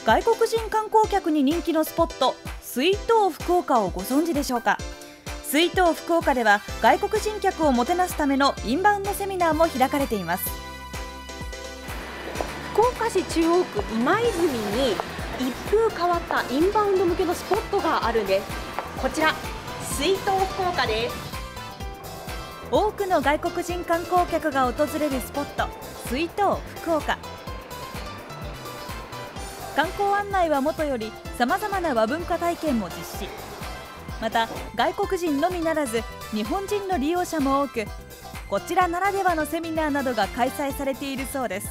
外国人観光客に人気のスポット、水東福岡をご存知でしょうか。水東福岡では外国人客をもてなすためのインバウンドセミナーも開かれています。 福岡市中央区今泉に一風変わったインバウンド向けのスポットがあるんです。こちら水東福岡です。 多くの外国人観光客が訪れるスポット、水東福岡。観光案内はもとよりさまざまな和文化体験も実施。また外国人のみならず日本人の利用者も多く、こちらならではのセミナーなどが開催されているそうです。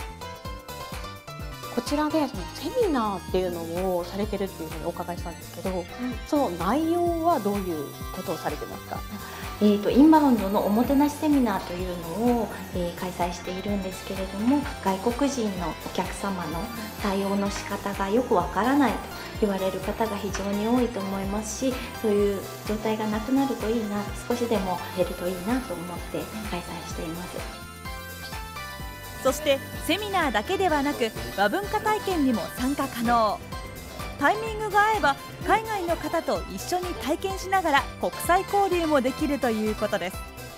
こちらでセミナーっていうのをされてるっていうふうにお伺いしたんですけど、その内容はどういうことをされてますか？ インバウンドのおもてなしセミナーというのを、開催しているんですけれども、外国人のお客様の対応の仕方がよくわからないと言われる方が非常に多いと思いますし、そういう状態がなくなるといいな、少しでも減るといいなと思って開催しています。 そしてセミナーだけではなく和文化体験にも参加可能。タイミングが合えば海外の方と一緒に体験しながら国際交流もできるということです。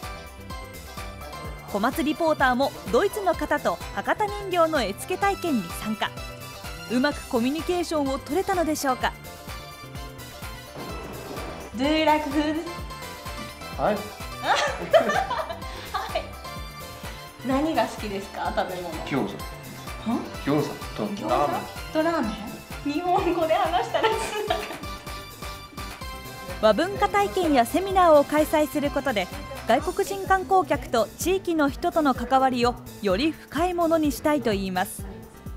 小松リポーターもドイツの方と博多人形の絵付け体験に参加。うまくコミュニケーションを取れたのでしょうか。 Do you like food? はい。 何が好きですか？食べ物。 餃子。餃子とラーメン。 とラーメン。日本語で話したら和文化体験やセミナーを開催することで外国人観光客と地域の人との関わりをより深いものにしたいといいます。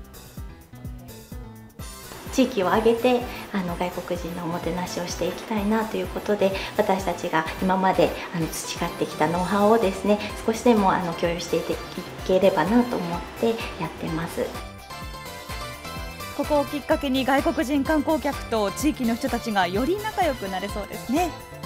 地域を挙げて外国人のおもてなしをしていきたいなということで、私たちが今まで培ってきたノウハウをですね、少しでも共有していければなと思ってやってます。 ここをきっかけに外国人観光客と地域の人たちがより仲良くなれそうですね。